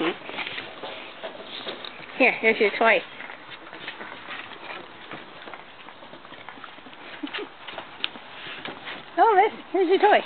Here's your toy. Oh, here's your toy.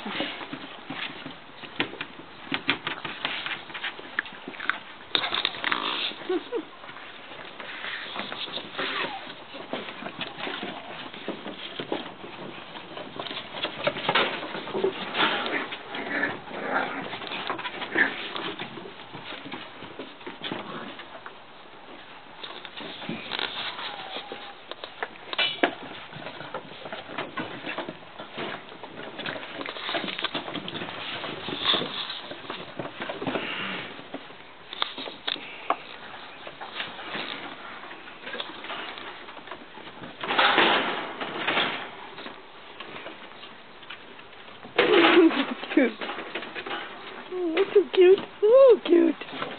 Cute. Oh, so cute. Oh, cute.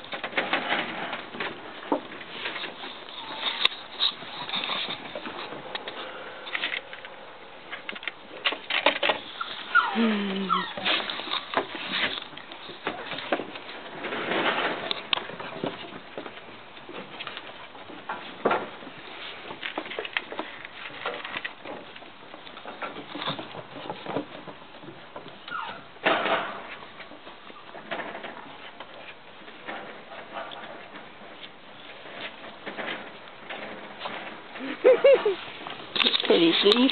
Pretty sleep.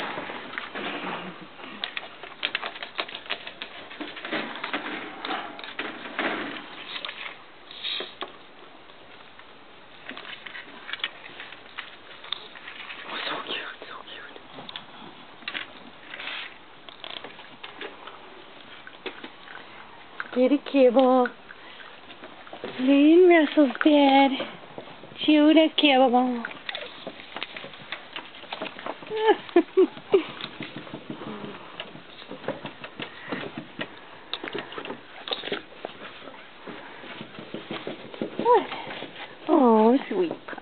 Oh, so cute, so cute. Get a kibble. Lay in Russell's bed. Chew the kibble. What? Oh, sweet.